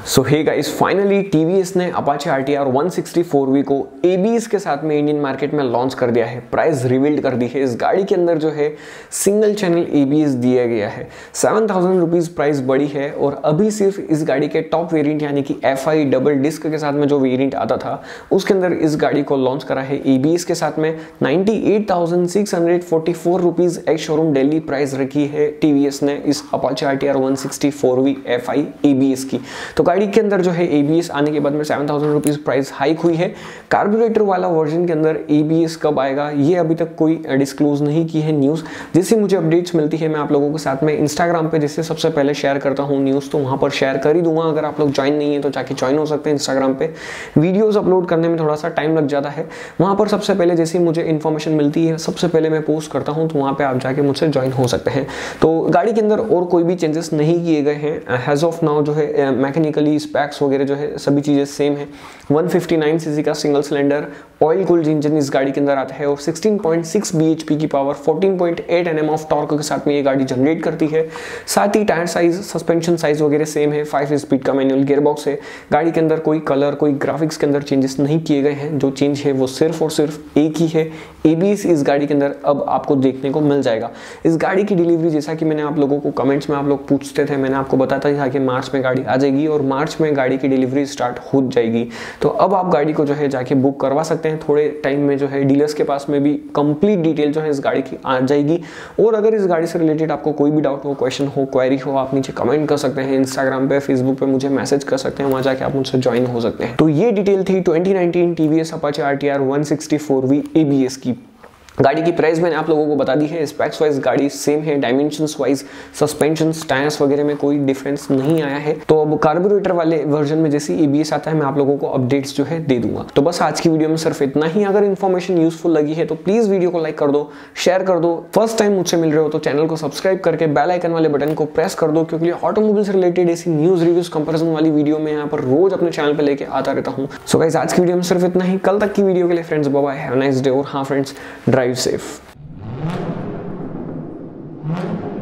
सो hey guys, finally TVS ने Apache RTR 160 को ABS के साथ में इंडियन मार्केट में लॉन्च कर दिया है। प्राइस रिवील्ड कर दी है। इस गाड़ी के अंदर जो है सिंगल चैनल ABS दिया गया है। 7000 रुपीज़ प्राइस बढ़ी है और अभी सिर्फ इस गाड़ी के टॉप वेरिएंट यानी कि FI डबल डिस्क के साथ में जो वेरिएंट आता था उसके अंदर इस गाड़ी को लॉन्च करा है ABS के साथ में। 98,644 rupees ex showroom Delhi price रखी है टीवीएस ने इस अपाचे RTR 160 FI ABS की। तो गाड़ी के अंदर जो है ABS आने के बाद में 7000 रुपीज़ प्राइस हाइक हुई है। कार्बोरेटर वाला वर्जन के अंदर ABS कब आएगा ये अभी तक कोई डिस्क्लोज नहीं की है न्यूज़। जैसे मुझे अपडेट्स मिलती है मैं आप लोगों के साथ में इंस्टाग्राम पे जैसे सबसे पहले शेयर करता हूँ न्यूज़, तो वहाँ पर शेयर कर ही दूंगा। अगर आप लोग ज्वाइन नहीं है तो जाके ज्वाइन हो सकते हैं। इंस्टाग्राम पे वीडियोज़ अपलोड करने में थोड़ा सा टाइम लग जाता है, वहाँ पर सबसे पहले जैसे मुझे इन्फॉर्मेशन मिलती है सबसे पहले मैं पोस्ट करता हूँ, तो वहाँ पर आप जाके मुझसे ज्वाइन हो सकते हैं। तो गाड़ी के अंदर और कोई भी चेंजेस नहीं किए गए हैं एज ऑफ नाउ। जो है मैकेनिकली स्पेक्स वगैरह जो है सभी चीज़ें सेम है। 159 सीसी का single cylinder oil cooled engine इस गाड़ी के अंदर आता है और 16.6 bhp की पावर 14.8 Nm ऑफ टॉर्क के साथ में ये गाड़ी जनरेट करती है। साथ ही टायर साइज, सस्पेंशन साइज वगैरह सेम है। 5 स्पीड का मैनुअल गियरबॉक्स है। गाड़ी के अंदर कोई कलर, कोई ग्राफिक्स के अंदर चेंजेस नहीं किए गए हैं। जो चेंज है वो सिर्फ और सिर्फ एक ही है, ABS इस गाड़ी के अंदर अब आपको देखने को मिल जाएगा। इस गाड़ी की डिलीवरी जैसा कि मैंने आप लोगों को कमेंट्स में आप लोग पूछते थे, मैंने आपको बताता था कि मार्च में गाड़ी आ जाएगी और मार्च में गाड़ी की डिलीवरी स्टार्ट हो जाएगी। तो अब आप गाड़ी को जो है जाके बुक करवा सकते हैं। थोड़े टाइम में जो है डीलर्स के पास में भी कंप्लीट डिटेल जो है इस गाड़ी की आ जाएगी। और अगर इस गाड़ी से रिलेटेड आपको कोई भी डाउट हो, क्वेश्चन हो, क्वेरी हो, आप नीचे कमेंट कर सकते हैं। इंस्टाग्राम पे, फेसबुक पे मुझे मैसेज कर सकते हैं, वहां जाके आप मुझसे ज्वाइन हो सकते हैं। तो ये डिटेल थी 2019 TVS अपाचे RTR 160 ABS की। गाड़ी की प्राइस मैंने आप लोगों को बता दी है। स्पेक्स वाइज गाड़ी सेम है, डायमेंशंस वाइज, सस्पेंशंस, टायर्स वगैरह में कोई डिफरेंस नहीं आया है। तो अब कार्बोरेटर वाले वर्जन में जैसे ABS आता है मैं आप लोगों को अपडेट्स जो है दे दूंगा। तो बस आज की वीडियो में सिर्फ इतना ही। अगर इन्फॉर्मेशन यूजफुल लगी है तो प्लीज वीडियो को लाइक कर दो, शेयर कर दो। फर्स्ट टाइम मुझसे मिल रहे हो तो चैनल को सब्सक्राइब करके बेल आइकन वाले बटन को प्रेस कर दो, क्योंकि ऑटोमोबाइल से रिलेटेड ऐसी न्यूज, रिव्यूज, कंपैरिजन वाली वीडियो में यहाँ पर रोज अपने चैनल पे लेके आता रहता हूँ। सो गाइस, आज की वीडियो में सिर्फ इतना ही। कल तक की वीडियो के लिए friends bye bye, have a nice day. और हाँ फ्रेंड्स, ड्राइव सेफ।